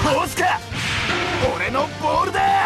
通すか。俺のボールだ。